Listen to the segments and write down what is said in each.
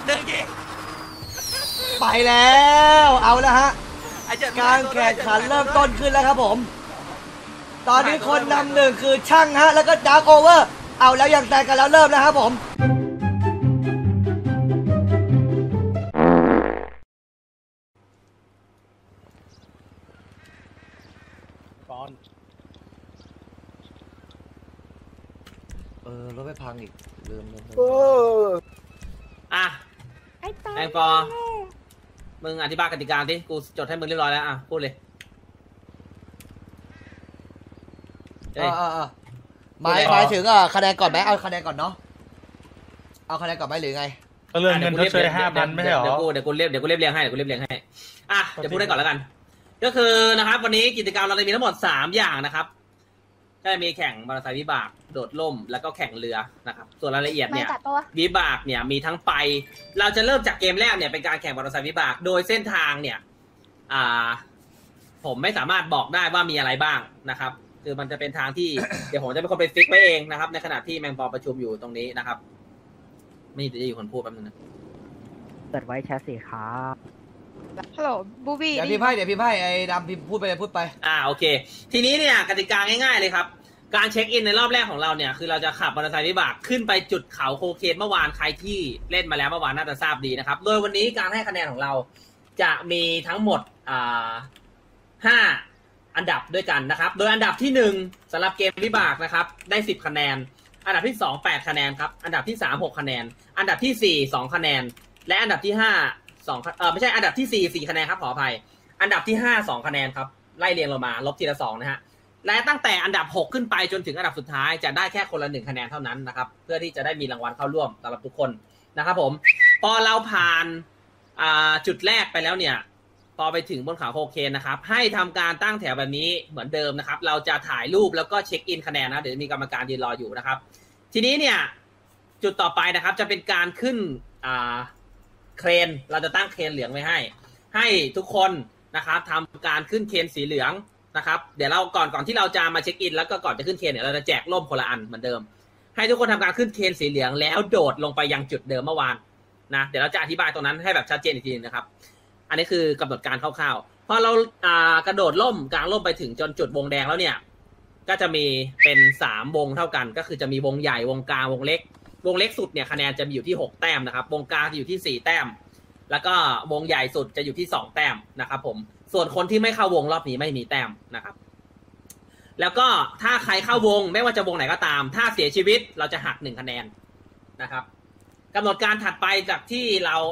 ไปแล้วเอาแล้วฮะการแข่งขันเริ่มต้นขึ้นแล้วครับผมตอนนี้คนนำหนึ่งคือช่างฮะแล้วก็ดาร์กโอเวอร์เอาแล้วยังแซงกันแล้วเริ่มแล้วครับผมรถไม่พังอีกลืมอ่ะแองปอมึงอธิบายกติกาดิกูจดให้มึงเรียบร้อยแล้วอ่ะพูดเลยหมายถึงคะแนนก่อนไหมเอาคะแนนก่อนเนาะเอาคะแนนก่อนไหมหรือไงเรื่องเงินทดเชย5,000ไม่ใช่หรอเดี๋ยวกูเรียบเรียงให้อ่ะเดี๋ยวพูดได้ก่อนแล้วกันก็คือนะครับวันนี้กิจกรรมเราจะมีทั้งหมด3อย่างนะครับก็จะมีแข่งมอเตอร์ไซค์วิบากโดดร่มแล้วก็แข่งเรือนะครับส่วนรายละเอียดเนี่ยวิบากเนี่ยมีทั้งไปเราจะเริ่มจากเกมแรกเนี่ยเป็นการแข่งมอเตอร์ไซค์วิบากโดยเส้นทางเนี่ยผมไม่สามารถบอกได้ว่ามีอะไรบ้างนะครับคือมันจะเป็นทางที่ เดี๋ยวผมจะเป็นคนไปฟิกไว้เองนะครับในขณะที่แมงปอประชุมอยู่ตรงนี้นะครับไม่ได้อยู่คนพูดแป๊บนึงนะเปิดไว้แชทสิครับฮัลโหลบูบี้เดี๋ยวพี่ไพ่ไอ้ดำพี่พูดไปโอเคทีนี้เนี่ยกติกาง่ายๆเลยครับการเช็คอินในรอบแรกของเราเนี่ยคือเราจะขับมอเตอร์ไซค์วิบากขึ้นไปจุดเขาโคเคนเมื่อวานใครที่เล่นมาแล้วเมื่อวานน่าจะทราบดีนะครับโดยวันนี้การให้คะแนนของเราจะมีทั้งหมด5อันดับด้วยกันนะครับโดยอันดับที่1สำหรับเกมวิบากนะครับได้10คะแนนอันดับที่2 8คะแนนครับอันดับที่3 6คะแนนอันดับที่4 2คะแนนและอันดับที่5 2ไม่ใช่อันดับที่4 4คะแนนครับขออภัยอันดับที่5 2คะแนนครับไล่เรียงลงมาลบทีละ2นะฮะและตั้งแต่อันดับ6ขึ้นไปจนถึงอันดับสุดท้ายจะได้แค่คนละ1คะแนนเท่านั้นนะครับเพื่อที่จะได้มีรางวัลเข้าร่วมสำหรับทุกคนนะครับผมพอเราผ่านจุดแรกไปแล้วเนี่ยพอไปถึงบนเขาโคเคนนะครับให้ทำการตั้งแถวแบบนี้เหมือนเดิมนะครับเราจะถ่ายรูปแล้วก็เช็คอินคะแนนนะเดี๋ยวมีกรรมการยืนรออยู่นะครับทีนี้เนี่ยจุดต่อไปนะครับจะเป็นการขึ้นเครนเราจะตั้งเครนเหลืองไว้ให้ทุกคนนะครับทำการขึ้นเครนสีเหลืองนะครับเดี๋ยวเราก่อนที่เราจะมาเช็คอินแล้วก็ก่อนจะขึ้นเครนเนี่ยเราจะแจกร่มคนละอันเหมือนเดิมให้ทุกคนทำการขึ้นเครนสีเหลืองแล้วโดดลงไปยังจุดเดิมเมื่อวานนะเดี๋ยวเราจะอธิบายตรงนั้นให้แบบชัดเจนอีกทีนะครับอันนี้คือกำหนดการคร่าวๆพอเรากระโดดร่มกลางร่มไปถึงจนจุดวงแดงแล้วเนี่ยก็จะมีเป็น3วงเท่ากันก็คือจะมีวงใหญ่วงกลางวงเล็กวงเล็กสุดเนี่ยคะแนนจะมีอยู่ที่6แต้มนะครับวงกลางจะอยู่ที่4แต้มแล้วก็วงใหญ่สุดจะอยู่ที่2แต้มนะครับผมส่วนคนที่ไม่เข้าวงรอบนี้ไม่มีแต้มนะครับแล้วก็ถ้าใครเข้าวงไม่ว่าจะวงไหนก็ตามถ้าเสียชีวิตเราจะหัก1คะแนนนะครับกำหนดการถัดไปจากที่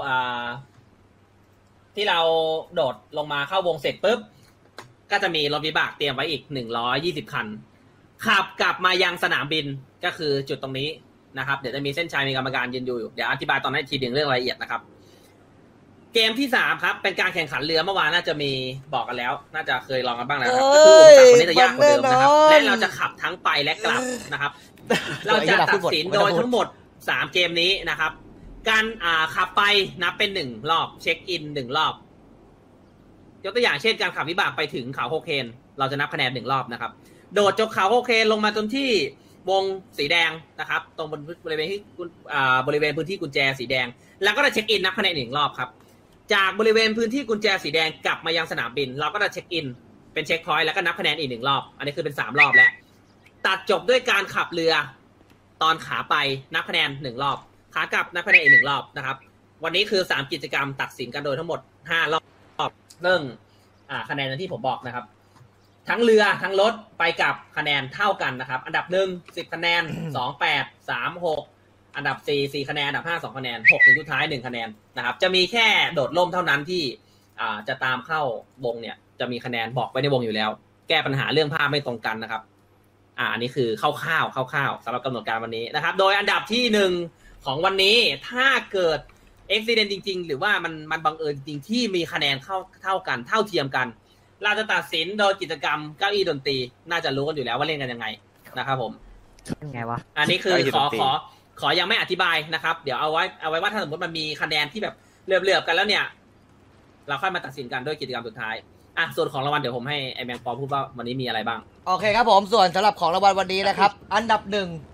เราโดดลงมาเข้าวงเสร็จปุ๊บก็จะมีรถวิบากเตรียมไว้อีก120คันขับกลับมายังสนามบินก็คือจุดตรงนี้นะครับเดี๋ยวจะมีเส้นชัยมีกรรมการยืนอยู่เดี๋ยวอธิบายตอนนั้นทีเดียวเรื่องรายละเอียดนะครับเกมที่3ครับเป็นการแข่งขันเรือเมื่อวานน่าจะมีบอกกันแล้วน่าจะเคยลองกันบ้างแล้วครับก็คืออุปสรรควันนี้จะยากกว่าเดิมนะครับและเราจะขับทั้งไปและกลับนะครับเราจะตัดสินโดยทั้งหมด3เกมนี้นะครับการขับไปนับเป็น1รอบเช็คอิน1รอบยกตัวอย่างเช่นการขับวิบากไปถึงเขาโคเคนเราจะนับคะแนน1รอบนะครับโดดจากเขาโคเคนลงมาจนที่วงสีแดงนะครับตรงบริเวณที่บริเวณพื้นที่กุญแจสีแดงแล้วก็จะเช็คอินนับคะแนน1รอบครับจากบริเวณพื้นที่กุญแจสีแดงกลับมายังสนามบินเราก็จะเช็คอินเป็นเช็คพอยต์แล้วก็นับคะแนนอีก1รอบอันนี้คือเป็น3รอบแล้วตัดจบด้วยการขับเรือตอนขาไปนับคะแนน1รอบขากลับนับคะแนนอีก1รอบนะครับวันนี้คือ3กิจกรรมตัดสินกันโดยทั้งหมด5รอบเรื่องคะแนนที่ผมบอกนะครับทั้งเรือทั้งรถไปกับคะแนนเท่ากันนะครับอันดับ1 10คะแนน2 8 3 6อันดับ4 4คะแนนอันดับ5 2คะแนน6ถึงสุดท้าย1คะแนนนะครับจะมีแค่โดดร่มเท่านั้นที่จะตามเข้าวงเนี่ยจะมีคะแนนบอกไว้ในวงอยู่แล้วแก้ปัญหาเรื่องภาพไม่ตรงกันนะครับอันนี้คือคร่าวๆสำหรับกำหนดการวันนี้นะครับโดยอันดับที่1ของวันนี้ถ้าเกิดaccident จริงๆหรือว่ามันบังเอิญจริงที่มีคะแนนเท่ากันเท่าเทียมกันเราจะตัดสินโดยกิจกรรมเก้าอี้ดนตรีน่าจะรู้กันอยู่แล้วว่าเล่นกันยังไงนะครับผมไงวะอันนี้คือขอยังไม่อธิบายนะครับเดี๋ยวเอาไว้ว่าถ้าสมมติมันมีคะแนนที่แบบเหลือบๆกันแล้วเนี่ยเราค่อยมาตัดสินกันด้วยกิจกรรมสุดท้ายส่วนของรางวัลเดี๋ยวผมให้ไอแมงปอพูดว่าวันนี้มีอะไรบ้างโอเคครับผมส่วนสำหรับของรางวัลวันนี้นะครับอันดับ1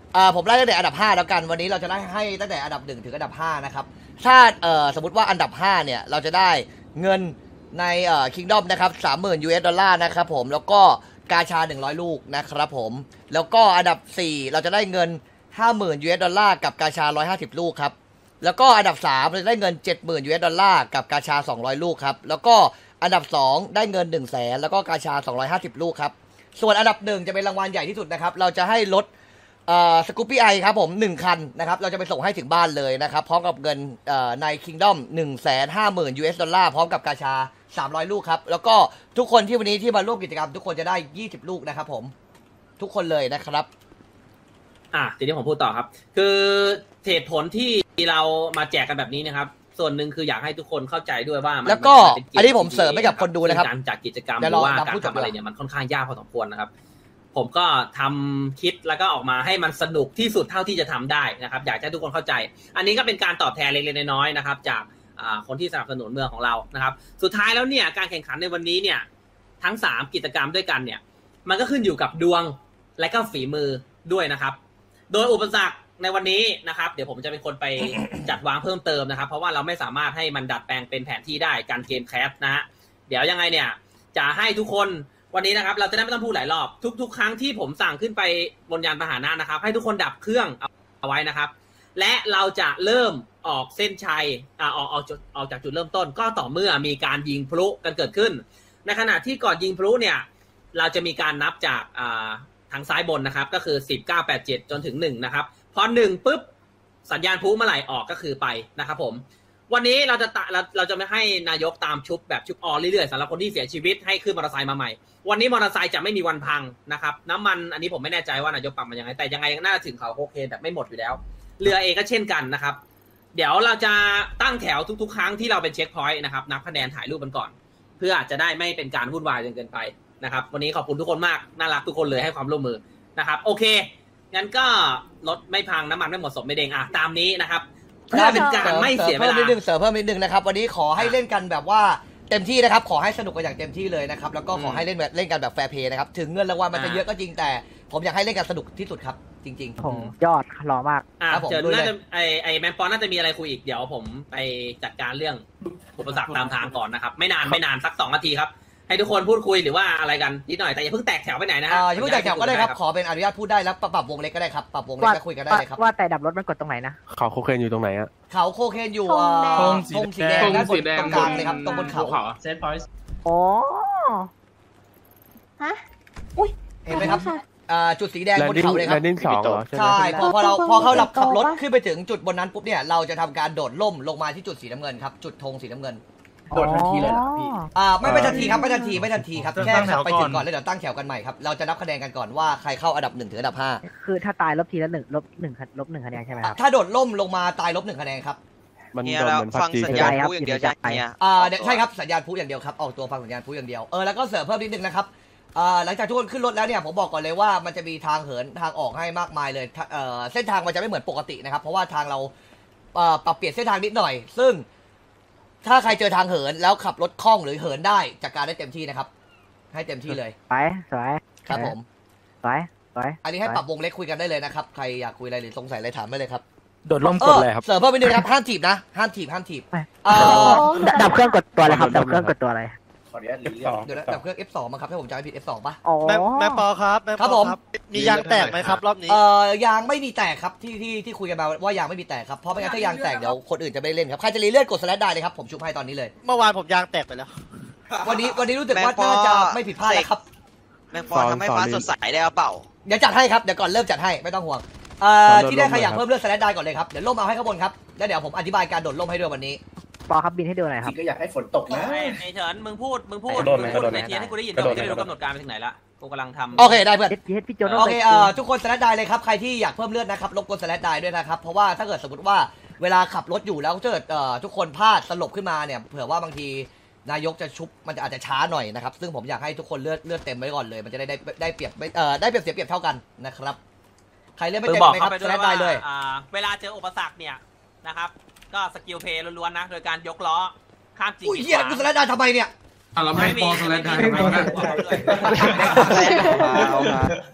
ผมไล่ตั้งแต่อันดับ5แล้วกันวันนี้เราจะไล่ให้ตั้งแต่อันดับ1ถึงอันดับ5นะครับถ้าสมมติว่าอันดับ5เนี่ยเราจะได้เงินในKingdom นะครับ30,000 US ดอลลาร์นะครับผมแล้วก็กาชา100ลูกนะครับผมแล้วก็อันดับ4เราจะได้เงิน 50,000 US ดอลลาร์กับกาชา150ลูกครับแล้วก็อันดับ3เราจะได้เงิน 70,000 US ดอลลาร์กับกาชา200ลูกครับแล้วก็อันดับ2ได้เงิน 100,000แล้วก็กาชา250ลูกครับส่วนอันดับ1จะเป็นรางวัลใหญ่ที่สุดนะครับเราจะให้รถสกูปปี้ไอครับผม1คันนะครับเราจะไปส่งให้ถึงบ้านเลยนะครับพร้อมกับเงินใน Kingdom 150,000 US ดอลลาร์พร้อมกับกาชา300ลูกครับแล้วก็ทุกคนที่วันนี้ที่มาร่วมกิจกรรมทุกคนจะได้20ลูกนะครับผมทุกคนเลยนะครับทีนี้ผมพูดต่อครับคือเหตุผลที่เรามาแจกกันแบบนี้นะครับส่วนหนึ่งคืออยากให้ทุกคนเข้าใจด้วยว่าแล้วก็อันนี้ผมเสริมให้กับคนดูนะครับการจัดกิจกรรมหรือว่าการทำอะไรเนี่ยมันค่อนข้างยากพอสมควรนะครับผมก็ทำคิดแล้วก็ออกมาให้มันสนุกที่สุดเท่าที่จะทำได้นะครับอยากให้ทุกคนเข้าใจอันนี้ก็เป็นการตอบแทนเล็กๆน้อยๆนะครับจากคนที่สนับสนุนเมืองของเรานะครับสุดท้ายแล้วเนี่ยการแข่งขันในวันนี้เนี่ยทั้ง3กิจกรรมด้วยกันเนี่ยมันก็ขึ้นอยู่กับดวงและก็ฝีมือด้วยนะครับโดยอุปสรรคในวันนี้นะครับเดี๋ยวผมจะเป็นคนไป จัดวางเพิ่มเติมนะครับเพราะว่าเราไม่สามารถให้มันดัดแปลงเป็นแผนที่ได้การเกมแคสนะฮะเดี๋ยวยังไงเนี่ยจะให้ทุกคนวันนี้นะครับเราจะได้ไม่ต้องพูดหลายรอบทุกครั้งที่ผมสั่งขึ้นไปบนยานพาหนะนะครับให้ทุกคนดับเครื่องเอาไว้นะครับและเราจะเริ่มออกเส้นชัยออกจากจุดเริ่มต้นก็ต่อเมื่อมีการยิงพลุกันเกิดขึ้นในขณะที่ก่อนยิงพลุเนี่ยเราจะมีการนับจากทางซ้ายบนนะครับก็คือ10 9 8 7จนถึง1นะครับพอ1ปุ๊บสัญญาณพลุเมื่อไหร่ออกก็คือไปนะครับผมวันนี้เราจะไม่ให้นายกตามชุบแบบชุบออเรื่อยๆสำหรับคนที่เสียชีวิตให้ขึ้นมอเตอร์ไซค์มาใหม่วันนี้มอเตอร์ไซค์จะไม่มีวันพังนะครับน้ำมันอันนี้ผมไม่แน่ใจว่านายกปรับมันยังไงแต่ยังไงน่าจะถึงเขาโคเคนแบบไม่หมดอยู่แล้วเรือเองก็เช่นกันนะครับเดี๋ยวเราจะตั้งแถวทุกๆครั้งที่เราเป็นเช็คพอยต์นะครับนับคะแนนถ่ายรูปกันก่อนเพื่อจะได้ไม่เป็นการวุ่นวายจนเกินไปนะครับวันนี้ขอบคุณทุกคนมากน่ารักทุกคนเลยให้ความร่วมมือนะครับโอเคงั้นก็รถไม่พังน้ำมันไม่หมดศพไม่เด้งตามนี้นะครับเพื่อเป็นการไม่เสียเวลาเพิ่มนิดนึงนะครับวันนี้ขอให้เล่นกันแบบว่าเต็มที่นะครับขอให้สนุกกันอย่างเต็มที่เลยนะครับแล้วก็ขอให้เล่นกันแบบแฟร์เพย์นะครับถึงเงินรางวัลมันจะเยอะก็จริงแต่ผมอยากให้เล่นกันสนุกที่สุดครับจริงๆผมยอดรอมากเจอน่าจะไอแมนปอนน่าจะมีอะไรคุยอีกเดี๋ยวผมไปจัดการเรื่องอุปสรรคตามทางก่อนนะครับไม่นานสัก2 นาทีครับให้ทุกคนพูดคุยหรือว่าอะไรกันนิดหน่อยแต่อย่าเพิ่งแตกแถวไปไหนนะฮะอย่าเพิ่งแตกแถวก็ได้ครับขอเป็นอนุญาตพูดได้แล้วปรับวงเล็กก็ได้ครับปรับวงเล็กก็คุยกันได้เลยครับว่าแต่ดับรถมันกดตรงไหนนะเขาโคเคนอยู่ตรงไหนอะเขาโคเคนอยู่ธงสีแดงด้านบนตรงกลางเลยครับตรงบนเขาเซตพอยต์อ๋อฮะอุ้ยเห็นไหมครับจุดสีแดงบนเขาเลยครับใช่พอเขาขับรถขึ้นไปถึงจุดบนนั้นปุ๊บเนี่ยเราจะทำการโดดล่มลงมาที่จุดสีน้ำเงินครับจุดธงสีน้ำเงินโดดทันทีเลยเหรอพี่ไม่ทันทีครับไม่ทันทีครับแค่ขับไปถึงก่อนแล้วเดี๋ยวตั้งแถวกันใหม่ครับเราจะนับคะแนนกันก่อนว่าใครเข้าอันดับ1ถึงอันดับ5 คือถ้าตายลบทีละ1ลบ1คะแนนใช่ไหมครับถ้าโดดล่มลงมาตายลบ1คะแนนครับมันโดนเหมือนฟังสัญญาณพูอย่างเดียวจะใช่ครับสัญญาณพูอย่างเดียวครับออกตัวฟังสัญญาณพูอย่างเดียวแล้วก็เสริมเพิ่มนิดนึงนะครับหลังจากทุกคนขึ้นรถแล้วเนี่ยผมบอกก่อนเลยว่ามันจะมีทางเหินทางออกให้มากมายเลยเส้นทางมันจะไม่เหมือนปกตินะครับเพราะว่าทางเราปรับเปลี่ยนเส้นทางนิดหน่อยซึ่งถ้าใครเจอทางเหินแล้วขับรถคล่องหรือเหินได้จัดการได้เต็มที่นะครับให้เต็มที่เลยไปสวยครับผมไปอันนี้ให้ปรับวงเล็กคุยกันได้เลยนะครับใครอยากคุยอะไรหรือสงสัยอะไรถามได้เลยครับโดดล่มกดเลยครับเสริมเพิ่มนิดนึงครับห้ามถีบนะห้ามถีบดับเครื่องกดตัวอะไรครับดับเครื่องกดตัวอะไรขออนุญาตเดี๋ยวดับเครื่อง F2 มาครับถ้าผมจำไม่ผิด F2 ป่ะแม่ปอครับครับผมมียางแตกไหมครับรอบนี้ยางไม่มีแตกครับที่คุยกันมาว่ายางไม่มีแตกครับเพราะไม่งั้นถ้ายางแตกเดี๋ยวคนอื่นจะไม่เล่นครับใครจะรีเลื่อนกดสแลชได้เลยครับผมชุบให้ตอนนี้เลยเมื่อวานผมยางแตกไปแล้ววันนี้รู้สึกว่าน่าจะไม่ผิดพลาดแล้วครับแม่ปอทำให้ฟ้าสดใสได้เปล่าเดี๋ยวจัดให้ครับเดี๋ยวก่อนเริ่มจัดให้ไม่ต้องห่วงที่ได้ใครอยากเพิ่มเลือดสแลชได้ก่อนเลยครับเดี๋ยวล่มเอาให้ข้างบนครับแล้วเดี๋ยวผมอธิบายการโดดล่มให้ด้วยวันนี้ปอครับบินให้ดูหน่อยครับก็อยากให้ฝนตกนะไอ้เฉินมึงพูดในทีให้กูได้ยินจะได้รู้กำหนดการไปถึงไหนละกูกำลังทำโอเคได้เพื่อนพี่โจโอเคทุกคนสแลชได้เลยครับใครที่อยากเพิ่มเลือดนะครับรบกวนสแลชได้ด้วยนะครับเพราะว่าถ้าเกิดสมมติว่าเวลาขับรถอยู่แล้วเกิดทุกคนพลาดสลบขึ้นมาเนี่ยเผื่อว่าบางทีนายกจะชุบมันจะอาจจะช้าหน่อยนะครับซึ่งผมอยากให้ทุกคนเลือดเต็มไว้ก่อนเลยมันจะได้เปรียบได้เปรียบเสียเปรียบเท่ากันนะครับใครเล่นไม่เต็มไหมครับสแลชได้เลยเวลาเจออุปสรรคเนี่ยนะครับก็สกิลเพย์ล้วนๆนะโดยการยกล้อข้ามจิงอุ้ยเหี้ยกูสแลชได้ทำไมเนี่ยเราไม่ปอสแลชได้ทำไม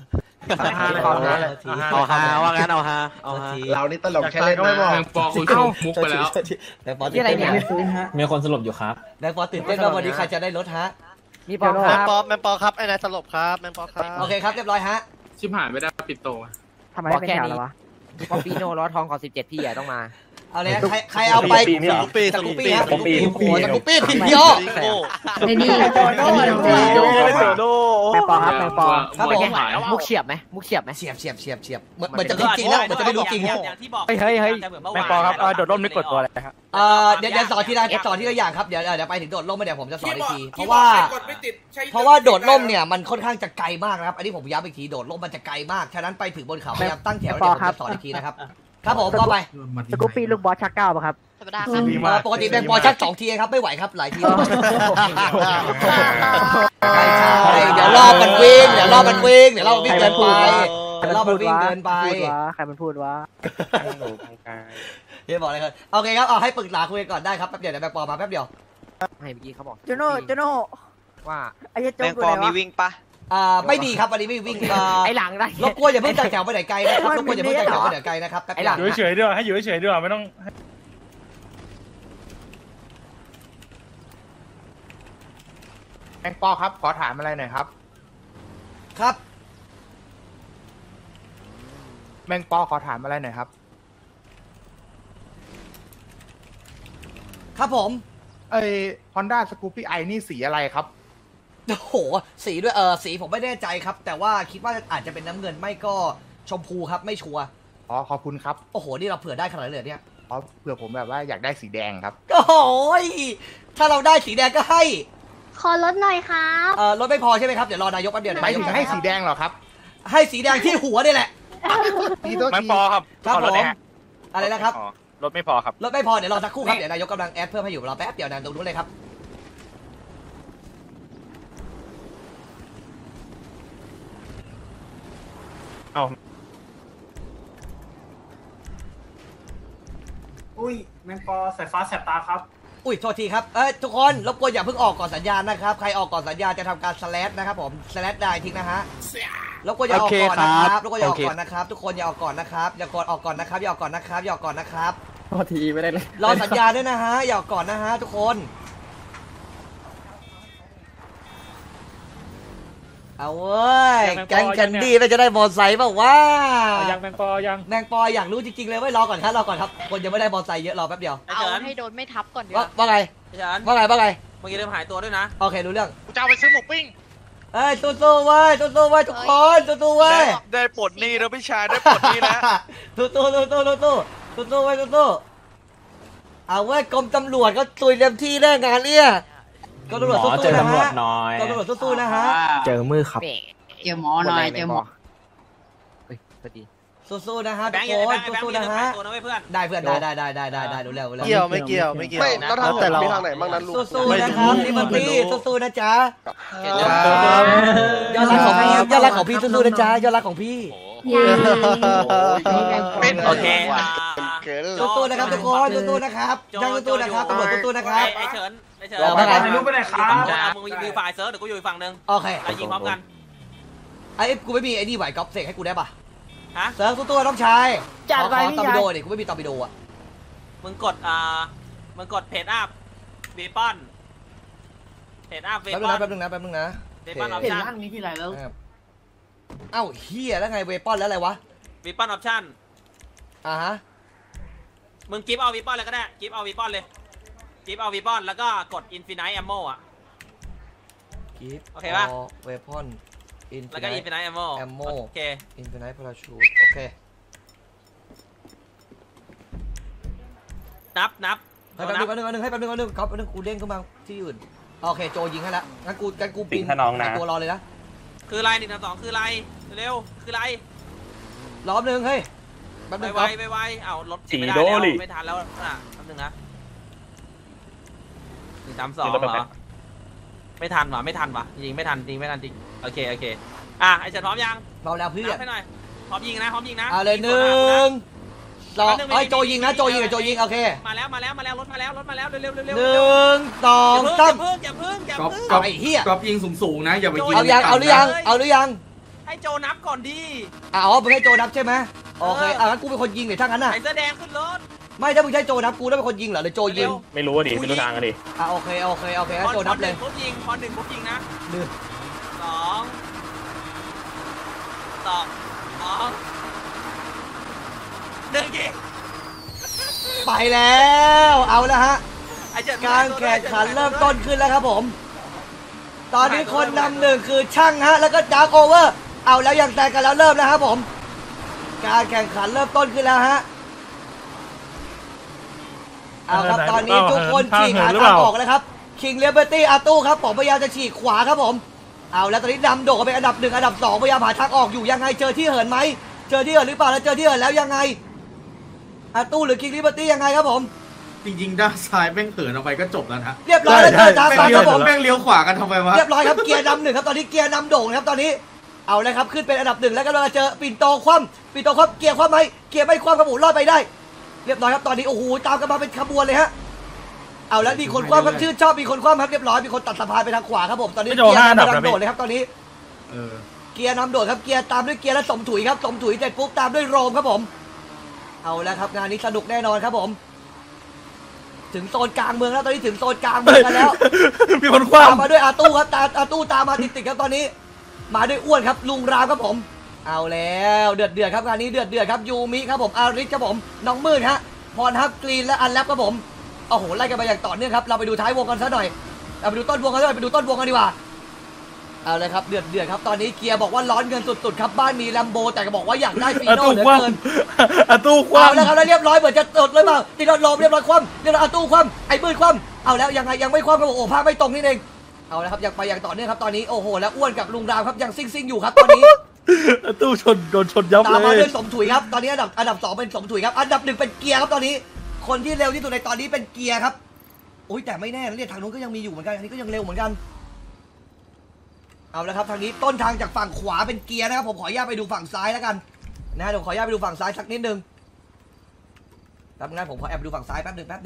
เอาฮาว่างั้นเอาฮาเรานี่ตลกแค่เล่นนะแมงปอคุณส่งมุกไปแล้วแบงค์ปอที่อะไรเนี่ยมีคนสรุปอยู่ครับแบงค์ปอตื่นเต้นว่าวันนี้ใครจะได้รถฮะมีปอคแมรังบปอแมงปอครับไอ้นายสลบครับแมงปอครับโอเคครับเรียบร้อยฮะชิบหายไม่ได้ปิดโตทำไมเป็นแถวแล้ววะปอปีโน่ล้อทองของ17พี่ต้องมาเอาเลยใครเอาไปสกูปปี้สสกูกูปปปี้ปี้ฮะสกูปปี้โอ้โหสกูปปี้ผิดพี่อ้อไอ้นี่แมงปอครับแมงปอครับผมมุกเฉียบไหมมุกเฉียบไหมเฉียบเหมือนจะรู้จริงนะเหมือนจะไม่รู้จริงฮะอย่างที่บอกเฮ้ยแมงปอครับโดดร่มไม่กดตัวเลยเดี๋ยวสอนทีละอย่างครับเดี๋ยวไปถึงโดดร่มไม่เดี๋ยวผมจะสอนอีกทีเพราะว่าโดดร่มเนี่ยมันค่อนข้างจะไกลมากนะครับอันนี้ผมย้ำอีกทีโดดร่มมันจะไกลมากฉะนั้นไปถึงบนเขาพยายามตั้งแถวเดี๋ยวผมจะสอนอีกทีนะครับครับผมก็ไปสกูปปี้ลูกบอสชักเก้าป่ะครับธรรมดาครับปกติแบงค์บอลชัก2 ทีครับไม่ไหวครับหลายทีใช่เดี๋ยวรอบมันวิ่งเดี๋ยวรอบมันวิ่งเกินไปเดี๋ยวรอบมันวิ่งเกินไปใครมันพูดวะเดี๋ยวบอกเลยครับโอเคครับเอาให้ปรึกษาคุยกันก่อนได้ครับแป๊บเดียวเดี๋ยวแบงค์บอลมาแป๊บเดียวให้เมื่อกี้เขาบอกโจโน่ว่าไอ้เจ๊โจ๊แมกงอยู่ปอไหนมีวะวิ่งปะไม่ดีครับวันนี้ไม่วิ่งไอ้หลังได้รบกวนอย่าเพิ่งจากแถวไปไหนไกลนะครับรบกวนอย่าเพิ่งจากแถวไปไหนไกลนะครับแป๊บเดียวอยู่เฉยๆด้วยให้อยู่เฉยๆด้วยไม่ต้องแมงปอครับขอถามอะไรหน่อยครับครับแมงปอขอถามอะไรหน่อยครับครับผม Honda Scoopy i นี่สีอะไรครับโอ้โหสีด้วยสีผมไม่แน่ใจครับ แต่ว่าคิดว่าอาจจะเป็นน้ำเงินไม่ก็ชมพูครับไม่ชัวร์อ๋อขอบคุณครับโอ้โหนี่เราเผื่อได้ขนาดนั้นเลยเนี่ยอ๋อเผื่อผมแบบว่าอยากได้สีแดงครับโอ้โหถ้าเราได้สีแดงก็ให้ขอลดหน่อยครับรถไม่พอใช่ไหมครับเดี๋ยวรอนายกแป๊บเดียวหมายถึงให้สีแดงเหรอครับให้สีแดงที่หัวนี่แหละแมงปอครับครับผมอะไรนะครับรถไม่พอครับรถไม่พอเดี๋ยวรอสักครู่ครับเดี๋ยวนายกกำลังแอดเพิ่มให้อยู่รอแป๊บเดียวนะตรงนู้นเลยครับอุ้ยแมงปอสายฟ้าแสบตาครับอุ้ยโทษทีครับทุกคนรบกวนอย่าเพิ่งออกก่อนสัญญาณนะครับใครออกก่อนสัญญาณจะทำการสแลชนะครับผมสแลชได้ทิ้งนะฮะรบกวนอย่าออกก่อนนะครับรบกวนอย่าออกก่อนนะครับทุกคนอย่าออกก่อนนะครับอย่าออกก่อนนะครับอย่าออกก่อนนะครับอย่าออกก่อนนะครับโทษทีไม่ได้เลยรอสัญญาณด้วยนะฮะอย่าออกก่อนนะฮะทุกคนเอาเว้ยแก๊งแคนดี้เราจะได้มอไซค์เปล่าวะยังแมงปอยังแมงปออยากรู้จริงๆเลยเว้ยรอก่อนครับรอก่อนครับคนยังไม่ได้มอไซค์เยอะรอแป๊บเดียวไอ้เอาเฉินให้โดนไม่ทับก่อนดีกว่าว่าไงไอ้เฉินว่าไงเมื่อกี้เริ่มหายตัวด้วยนะโอเครู้เรื่องกูจะเอาไปซื้อหมูปิ้งเอ้ยสู้ๆเว้ยสู้ๆเว้ยทุกคนสู้ๆเว้ยได้ปลดหนี้แล้วพี่ชายได้ปลดหนี้แล้วสู้ๆสู้ๆเว้ยสู้ๆเอาเว้ยกรมตำรวจก็ตุยเต็มที่แน่งานเนี่ยกรมตำรวจสู้ๆนะฮะกรมตำรวจสู้ๆนะฮะเจอมือครับเจอหมอหน่อยเจอหมอเฮ้ยพอดีสู้ๆนะฮะแบทุงกค์คนแบงค์สู้ๆอย่านะลืมฮะหายตัวนะเว้ยเพื่อนได้เพื่อนได้รู้แล้วเกี่ยวไม่เกี่ยวไม่แล้วแต่เราสู้ๆนะครับลิเบอร์ตี้สู้ๆนะจ๊ะครับยอดรักของพี่ยอดรักของพี่สู้ๆนะจ๊ะยอดรักของพี่โอเคสู้ๆนะครับทุกคนสู้ๆนะครับยังสู้ๆนะครับตำรวจสู้ๆนะครับไอ้เฉินเออว่าไงรู้ไปไหนครับมึงอยู่ฝ่ายเซิร์ฟเดี๋ยวกูอยู่อีกฝั่งหนึ่งโอเคเรายิงพร้อมกันไอ้กูไม่มีไอ้นี่ไหวก๊อฟเสกให้กูได้ป่ะฮะเซิร์ฟสู้ๆน้องชายจัดไปขอพี่ตอร์ชาปิยโดดิกูไม่มีตอร์ปิโดอ่ะมึงกดเพจอัพเวปอนเพจอัพเวแป๊บปอนนึงนะเวปอนออปเห็นชั่นร่างนี้ที่ไรแล้วเอ้าเฮียแล้วไงเวปอนแล้วอะไรวะเวปอนออปชั่นฮะมึงกิฟต์เอาเวปอนเลยก็ได้กิฟต์เอาเวปอนเลยกิฟต์เอาเวปอนแล้วก็กดอินฟินิตแอมโมอ่ะกิฟโอเคปะเวปอนอินแล้วก็อินฟินิตแอมโม Ammo โอเคอินฟินิตพาราชูตโอเคนับแป๊บนึงก๊อฟแป๊บนึงกูเด้งขึ้นมาที่อื่นโอเคโจยิงให้ละงั้นกูปีนตัวรอเลยนะคืออะไร1-2คืออะไรเร็วคืออะไรรอบนึงเฮ้ยแป๊บนึงไวก๊อฟไวเอารถไม่ได้แล้วไม่ทันแล้วอ่ะแป๊บนึงนะ1-3-2เหรอไม่ทันว่ะยิงไม่ทันจริงโอเคอ่ะไอ้เฉินพร้อมยังเบาแล้วเพื่อนันบให้หน่อยพร้อมยิงนะเอาเลย1 2ไอ้โจยิงนะโจยิงโอเคมาแล้วรถมาแล้วเร็ว 1 2 3 อย่าพึ่งเอาไอ้เหี้ยกรอบยิงสูงๆนะอย่าไปยิงเอาหรือยังให้โจนับก่อนดีอ๋อมึงให้โจนับใช่ไหมโอเคงั้นกูเป็นคนยิงเดี๋ยวถ้างั้นน่ะไอ้เสื้อแดงขึ้นรถไม่ถ้ามึงใช้โจนับกูต้องเป็นคนยิงเหรอหรือโจยิงไม่รู้ดิไม่รู้ทางกันดิโอเคงั้นโจนับเลยปุ๊บยิงพอหนึ่งปุ๊บยิงนะหนึ่งสองหนึ่งยิงไปแล้วเอาแล้วฮะไอ้เจ็ดการแข่งขันเริ่มต้นขึ้นแล้วครับผม ตอนนี้คนนำหนึ่งคือช่างฮะแล้วก็ดาร์กโอเวอร์เอาแล้วยังแตกกันแล้วเริ่มแล้วครับผม การแข่งขันเริ่มต้นขึ้นแล้วฮะเอาครับตอนนี้ทุกคนฉีกหาทางออกแล้วครับคิงเลเบอร์ตี้อาตู้ครับผมพยายามจะฉีกขวาครับผมเอาแล้วตอนนี้ดำโดดไปอันดับ1อันดับ2พยายามหาทางออกอยู่ยังไงเจอที่เหินไหมเจอที่เหินหรือเปล่าแล้วเจอที่เหินแล้วยังไงอาตู้หรือคิงเลเบอร์ตี้ยังไงครับผมจริงๆด้านซ้ายแม่งเหินออกไปก็จบแล้วนะเรียบร้อยแล้วเจอทางฝั่งครับผมแม่งเลี้ยวขวากันทำไมวะเรียบร้อยครับเกียร์นำหนึ่งครับตอนนี้เกียร์นำโด่งครับตอนนี้เอาเลยครับขึ้นเป็นอันดับ1แล้วก็เราเจอปิ่นโตคว่ำเกียร์คว่ำไหมเกียร์ไม่คว่ำครับผมรอดไปได้เรียบร้อยครับตอนนี้โอ้โหตามกันมาเป็นขบวนเลยฮะเอาแล้วมีคนคว่ำครับชื่นชอบมีคนคว่ำครับเรียบร้อยมีคนตัดสะพานไปทางขวาครับผมตอนนี้เกียร์นำโดดเลยครับตอนนี้เกียร์นำโดดครับเกียร์ตามด้วยเกียร์และสมถุยครับสมถุยเสร็จปุ๊บตามด้วยโรมครับผมเอาแล้วครับงานนี้สนุกแน่นอนครับผมถึงโซนกลางเมืองแล้วตอนนี้ถึงโซนกลางเมืองกันแล้วมีคนคว้าตามมาด้วยอาตู้ครับอาตู้ตามมาติดๆครับตอนนี้มาด้วยอ้วนครับลุงรามครับผมเอาแล้วเดือดครับงานนี้เดือดครับยูมิครับผมอาริสครับผมน้องมืดฮะพรฮับกรีนและอันแลบครับผมโอ้โหไล่กันมาอย่างต่อเนื่องครับเราไปดูท้ายวงกันซะหน่อยเราไปดูต้นวงกันซะหน่อยไปดูต้นวงกันดีกว่าเอาเลยครับเดือดครับตอนนี้เกียร์บอกว่าร้อนเงินสุดๆครับบ้านมีแลมโบแต่ก็บอกว่าอยากได้ฟีโน่เหลือเกินอาตู้คว้าเอาแล้วครับแล้วเรียบร้อยเหมือนจะตดเลยเปล่าติดรถลมเรียบร้อยคว่ำเรียบร้อยอาตู้คว่ำไอ้มืดคว่ำเอาแล้วยังไงยังไม่คว่ำครับโอ้ภาพไม่ตรงนี่เองเอาแล้วครับยังไปอย่างต่อเนื่องครับตอนนี้โอ้โหแล้วอ้วนกับลุงรามครับยังซิ่งอยู่ครับตอนนี้อาตู้โดนชนยับตามเลมาย ด้วยสมถุยครับตอนนี้อันดับ2เป็นสมถุยครับอันดับ1เป็นเกียร์ครับตอนนี้คนที่เร็วที่สุดในตอนนี้เป็นเกียร์ครับโอ้ยแต่ไม่แน่นะเนี่ยทางนู้นก็ยังมีอยู่เหมือนกันอันนี้ก็ยังเร็วเหมือนกันเอาแล้วครับทางนี้ต้นทางจากฝั่งขวาเป็นเกียร์นะครับผมขออนุญาตไปดูฝั่งซ้ายแล้วกันนะเดี๋ยวขออนุญาตไปดูฝั่งซ้ายสักนิดนึงแป๊บนึงผมขอแอบดูฝั่งซ้ายแป๊บนึง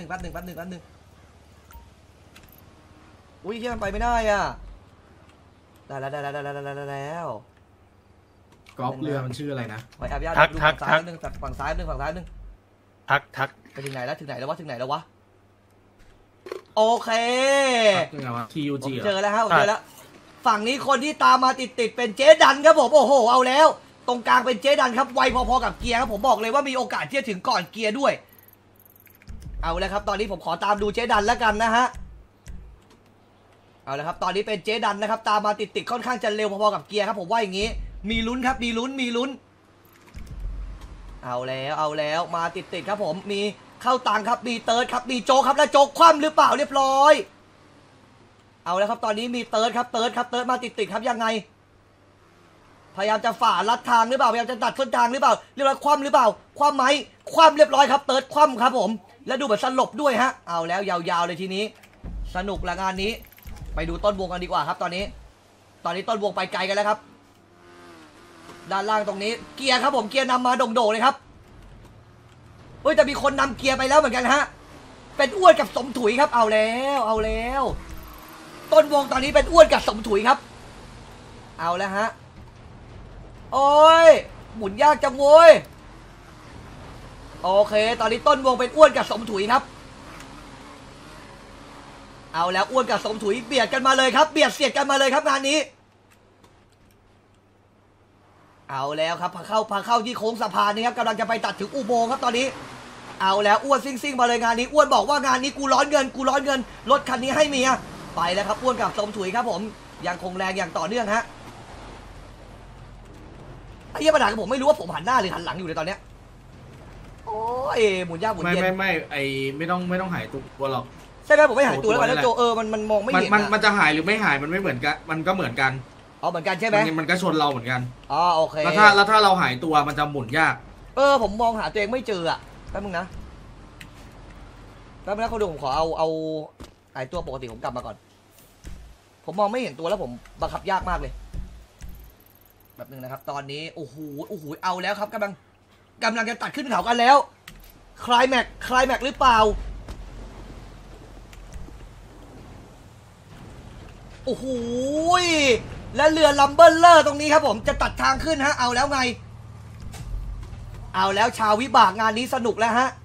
อุ้ยเฮียมันไปไม่ได้อ่ะได้แล้วกอล์ฟเรือมันชื่ออะไรนะขอแอบดูฝั่งซ้ายนึงฝั่งซ้ายนึงทักไปถึงไหนแล้ววะโอเคผมเจอแล้วฮะผมเจอแล้วฝั่งนี้คนที่ตามมาติดเป็นเจ๊ดันครับผมโอ้โหเอาแล้วตรงกลางเป็นเจ๊ดันครับไวพอๆกับเกียร์ครับผมบอกเลยว่ามีโอกาสที่จะถึงก่อนเกียร์ด้วยเอาแล้วครับตอนนี้ผมขอตามดูเจ๊ดันแล้วกันนะฮะเอาละครับตอนนี้เป็นเจ๊ดันนะครับตามมาติดค่อนข้างจะเร็วพอๆกับเกียร์ครับผมว่าอย่างนี้มีลุ้นครับมีลุ้นเอาแล้วมาติดครับผมมีเข้าตังครับมีเติร์ดครับมีโจครับและโจคว่ำหรือเปล่าเรียบร้อยเอาแล้วครับตอนนี้มีเติร์ดครับมาติดครับยังไงพยายามจะฝ่าลัดทางหรือเปล่าพยายามจะตัดต้นทางหรือเปล่าเรียบร้อยคว่ำหรือเปล่าคว่ำไหมคว่ำเรียบร้อยครับเติร์ดคว่ำครับผมแล้วดูเหมือนสลบด้วยฮะเอาแล้วยาวๆเลยทีนี้สนุกละงานนี้ไปดูต้นวงกันดีกว่าครับตอนนี้ต้นวงไปไกลกันแล้วครับด้านล่างตรงนี้เกียร์ครับผมเกียร์นำมาโด่งๆเลยครับเฮ้ยแต่มีคนนำเกียร์ไปแล้วเหมือนกันฮะเป็นอ้วนกับสมถุยครับเอาแล้วต้นวงตอนนี้เป็นอ้วนกับสมถุยครับเอาแล้วฮะโอ้ยหมุนยากจังโว้ยโอเคตอนนี้ต้นวงเป็นอ้วนกับสมถุยครับเอาแล้วอ้วนกับสมถุยเบียดกันมาเลยครับเบียดเสียดกันมาเลยครับงานนี้เอาแล้วครับพาเข้าที่โค้งสะพานนี่ครับกำลังจะไปตัดถึงอุโมงค์ครับตอนนี้เอาแล้วอ้วนซิ่งมาเลยงานนี้อ้วนบอกว่างานนี้กูร้อนเงินรถคันนี้ให้เมียไปแล้วครับอ้วนกับสมถุยครับผมยังคงแรงอย่างต่อเนื่องฮะไอ้เหี้ยปัญหาผมไม่รู้ว่าผมหันหน้าหรือหันหลังอยู่ในตอนเนี้ยโอ้ยหมุนยากหมุนเย็นไม่ไอไม่ต้องหายตัวหรอกใช่ไหมผมไม่หายตัวแล้วกันแล้วโจมันมองไม่เห็นมันจะหายหรือไม่หายมันไม่เหมือนกันมันก็เหมือนกันอ๋อเหมือนกันใช่ไหมมันก็ชนเราเหมือนกันอ๋อโอเคแล้วถ้าเราหายตัวมันจะหมุนยากผมมองหาตัวเองไม่เจออ่ะแป๊บนึงนะเขาดูผมขอเอาไอตัวปกติผมกลับมาก่อนผมมองไม่เห็นตัวแล้วผมบังคับยากมากเลยแบบนึงนะครับตอนนี้โอ้โหเอาแล้วครับกำลังจะตัดขึ้นเขากันแล้วคลายแม็กหรือเปล่าโอ้โหและเรือลัมเบอร์เลอร์ตรงนี้ครับผมจะตัดทางขึ้นฮะเอาแล้วไง เอาแล้วชาววิบากงานนี้สนุกแล้วฮะ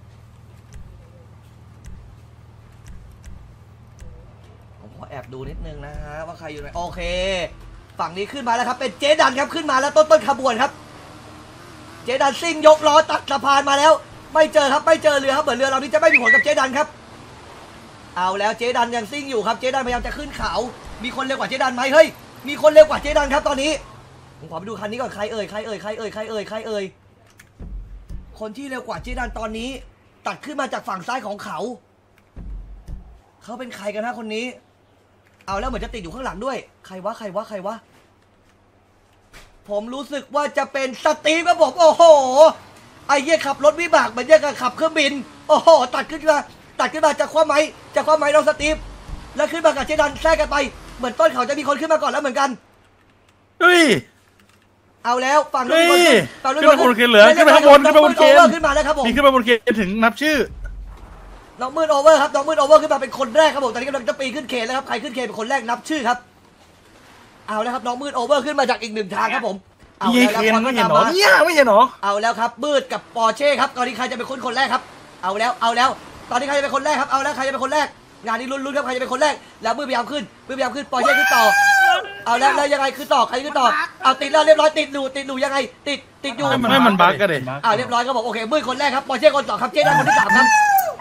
ผมขอแอบดูนิดนึงนะฮะว่าใครอยู่ไหนโอเคฝั่งนี้ขึ้นมาแล้วครับเป็นเจดันครับขึ้นมาแล้วต้นขบวนครับเจดันซิ่งยกล้อตัดสะพานมาแล้วไม่เจอครับไม่เจอเรือครับเหมือนเรือเรานี้จะไม่มีผลกับเจดันครับเอาแล้วเจดันยังซิ่งอยู่ครับเจดันพยายามจะขึ้นเขามีคนเร็วกว่าเจดันไหมเฮ้ยมีคนเร็วกว่าเจดันครับตอนนี้ผมขอไปดูคันนี้ก่อนใครเอ่ยคนที่เร็วกว่าเจดันตอนนี้ตัดขึ้นมาจากฝั่งซ้ายของเขาเป็นใครกันฮะคนนี้เอาแล้วเหมือนจะติดอยู่ข้างหลังด้วยใครวะผมรู้สึกว่าจะเป็นสตีฟครับผมโอ้โหไอ้เหี้ยขับรถวิบากเหมือนกับขับเครื่องบินโอ้โหตัดขึ้นมาจากคว้าไม้น้องสตีฟแล้วขึ้นมากับเจดันแทรกกันไปเหมือนต้นเขาจะมีคนขึ้นมาก่อนแล้วเหมือนกันเฮ้ยเอาแล้วฝั่งนู้นเฮ้ยฝั่งนู้นขึ้นไปบนเคนเหลือขึ้นไปข้างบนขึ้นไปบนเคนขึ้นมาแล้วครับผมมีขึ้นไปบนเคนถึงนับชื่อน้องมืดโอเวอร์ครับน้องมืดโอเวอร์ขึ้นมาเป็นคนแรกครับผมตอนนี้กำลังจะปีนขึ้นเคนแล้วครับใครขึ้นเคนเป็นคนแรกนับชื่อครับเอาแล้วครับน้องมืดโอเวอร์ขึ้นมาจากอีกหนึ่งทางครับผมเอานี่แล้วเคนแล้วไม่เห็นหรอเนี่ยไม่เห็นหรอเอาแล้วครับมืดกับปอร์เช่ครับตอนนี้ใครจะเป็นคนแรกครับเอาแล้วตอนนี้ใครจะเป็นคนแรกครับเอาแล้วใครจะเป็นคนแรกงานนี้ลุ้นครับใครจะเป็นคนแรกแล้วมืดพยายามขึ้นปอร์เช่ขึ้นต่อเอาแล้วยังไงขึ้นต่อใครขึ้นต่อเอาติดแล้วเรียบร้อยติดอยู่ยังไงติดอยู่ไม่มันบั๊กกันเลยเรียบร้อยครับผมโอเคมืดคนแรกครับปอร์เช่คนสองครับเจ๊ได้คนที่สามครับ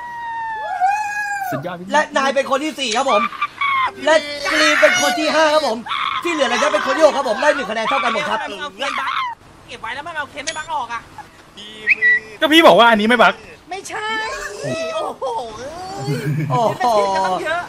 และนายเป็นคนที่สี่ครับผมและกรีนเป็นคนที่ห้าครับผมที่เหลือเราจะเป็นคนที่หกครับผมได้1 คะแนนเท่ากันหมดครับเอาเคนบักเก็บไว้แล้วไม่เอาเคนไม่บักออกอ่ะก็พี่บอกว่าอันนี้ไม่บั๊กไม่ใช่โอ้โหโอ้โหเยอะ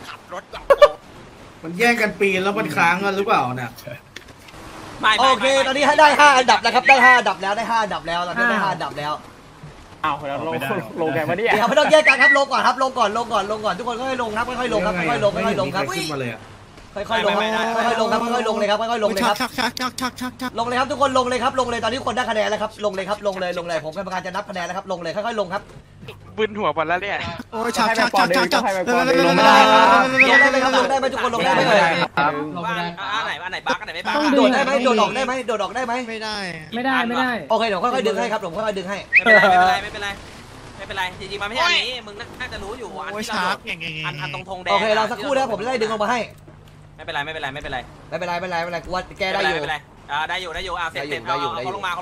มันแย่งกันปีนแล้วมันค้างกันหรือเปล่าเนี่ยโอเคตอนนี้ได้5 อันดับแล้วครับได้5 อันดับแล้วได้5 อันดับแล้วตอนนี้ได้5 อันดับแล้วเอาแล้วลงแกมาเนี่ยเดี๋ยวไม่ต้องแยกกันครับลงก่อนครับลงก่อนทุกคนค่อยๆลงครับค่อยๆลงครับค่อยๆลงครับขึ้นมาเลยอะค่อยๆลงครับค่อยๆลงเลยครับค่อยๆลงเลยครับลงเลยครับทุกคนลงเลยครับลงเลยตอนนี้คนได้คะแนนแล้วครับลงเลยครับลงเลยผมกรรมการจะนับคะแนนแล้วครับลงเลยค่อยๆลงครับบึนหัวหมดแล้วเนี่ยโอ้ยชักลงไม่ได้ครับลงได้ไหมครับลงได้ไหมทุกคนลงได้ไหมเลยอันไหนบักอันไหนไม่บักโดดได้ไหมโดดออกได้ไหมโดดออกได้ไหมไม่ได้โอเคเดี๋ยวค่อยๆดึงให้ครับผมค่อยๆดึงให้ไม่เป็นไรจริงๆมันไม่ใช่อันนี้มึงน่าจะรู้อยู่อันที่เราอันตรงธงแดงโอเคเราสักครู่แล้วผมจะได้ดึงออกมาให้ไม่เป็นไรกูว่าแกได้อยู่ได้อยู่เสร็จเขาลงมา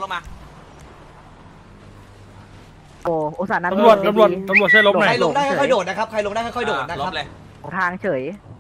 โอ้อุตส่าห์นั่งตำรวจช่วยลบหน่อยใครลงได้ค่อยๆโดดนะครับใครลงได้ค่อยๆโดดนะครับลบเลยทางเฉย